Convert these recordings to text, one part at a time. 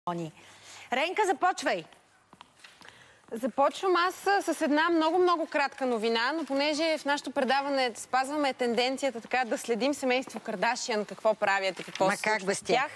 Ренка, започвай! Започвам аз с една много кратка новина, но понеже в нашото предаване спазваме тенденцията така да следим семейство Кардашиан, какво правят и какво се случва с тях.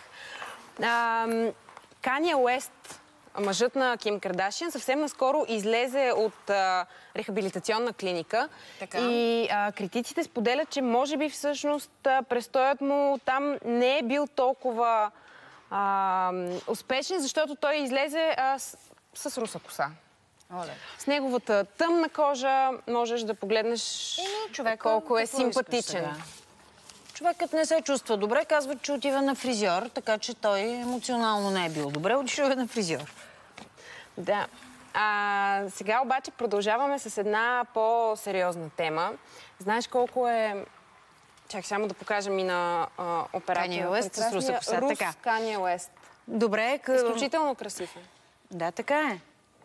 Кания Уест, мъжът на Ким Кардашиан, съвсем наскоро излезе от рехабилитационна клиника. И критиците споделят, че може би всъщност престоят му там не е бил толкова успешен, защото той излезе с руса коса. С неговата тъмна кожа можеш да погледнеш колко е симпатичен. Човекът не се чувства добре, казва, че отива на фризьор, така че той емоционално не е бил добре, отишъл на фризьор. Да. Сега обаче продължаваме с една по-сериозна тема. Знаеш колко е... Чакай само да покажем и на оператора. Кания Уест с руса коса. Рус Кания Уест. Добре. Изключително красив е. Да, така е.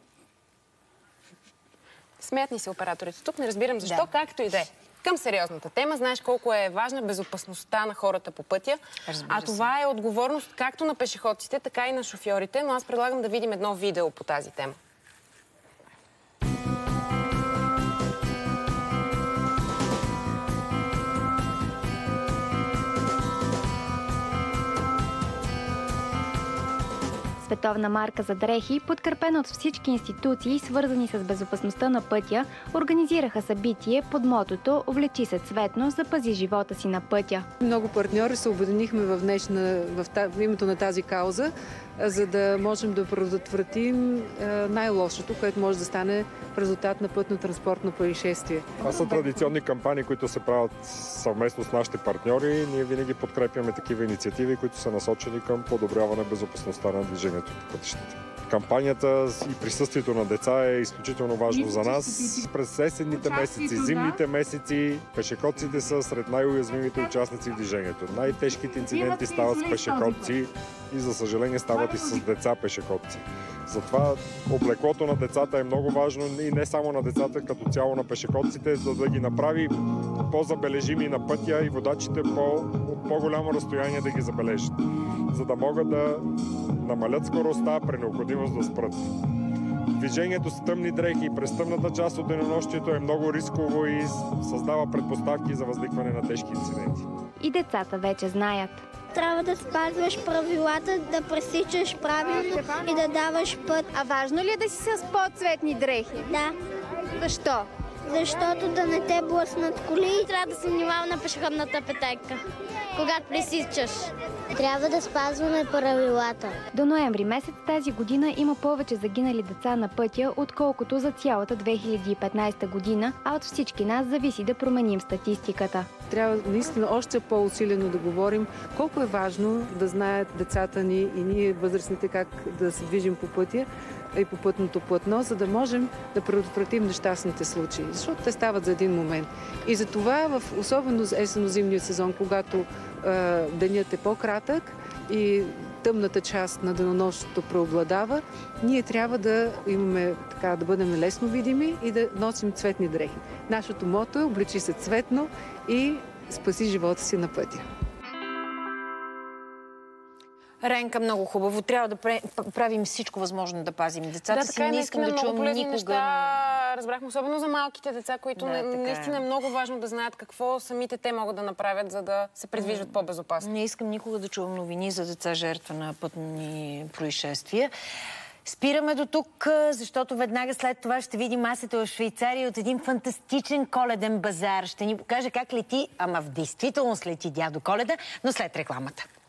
Смеят ни се операторите. Тук не разбирам защо, както и да е. Към сериозната тема. Знаеш колко е важна безопасността на хората по пътя. А това е отговорност както на пешеходците, така и на шофьорите. Но аз предлагам да видим едно видео по тази тема. Световна марка за дрехи, подкрепена от всички институции, свързани с безопасността на пътя, организираха събитие под мотото "Облечи се цветно, запази живота си на пътя". Много партньори се обединихме в името на тази кауза, за да можем да предотвратим най-лошото, което може да стане в резултат на пътно-транспортно происшествие. Това са традиционни кампании, които се правят съвместно с нашите партньори. Ние винаги подкрепяме такива инициативи, които са насочени към подобряване безопасността на движението по пътищата. Кампанията и присъствието на деца е изключително важно за нас. През есенните месеци, зимните месеци, пешеходците са сред най-уязвимите участници в движението. Най-тежките инциденти стават с пешеходци и, за съжаление, стават и с деца пешеходци. Затова облеклото на децата е много важно и не само на децата, като цяло на пешеходците, за да ги направи по-забележими на пътя и водачите от по-голямо разстояние да ги забележат, за да могат да намалят скоростта при необходимост да спрат. Движението с тъмни дрехи през тъмната част от денонощието е много рисково и създава предпоставки за възникване на тежки инциденти. И децата вече знаят. Трябва да спазваш правилата, да пресичаш правилно и да даваш път. А важно ли е да си с по-цветни дрехи? Да. Защо? Защото да не те блъснат коли. Трябва да се внимава на пешеходната пътека, когато пресичаш. Трябва да спазваме правилата. До ноември месец тази година има повече загинали деца на пътя, отколкото за цялата 2015 година, а от всички нас зависи да променим статистиката. Трябва наистина още по-усилено да говорим колко е важно да знаят децата ни и ние възрастните как да се движим по пътя и по пътното платно, за да можем да предотвратим нещастните случаи, защото те стават за един момент. И за това, особено за есенно-зимния сезон, когато денят е по-кратък и тъмната част на денонощието преобладава, ние трябва да имаме да бъдем лесно видими и да носим цветни дрехи. Нашето мото е "Облечи се цветно и спаси живота си на пътя". Ренка, много хубаво. Трябва да правим всичко възможно да пазим децата си. Не искам да чувам никога. Разбрахме, особено за малките деца, които наистина е много важно да знаят какво самите те могат да направят, за да се придвижват по-безопасно. Не искам никога да чувам новини за деца жертва на пътни происшествия. Спираме до тук, защото веднага след това ще видим масата в Швейцария от един фантастичен коледен базар. Ще ни покаже как лети, ама в действителност лети дядо Коледа, но след рекламата.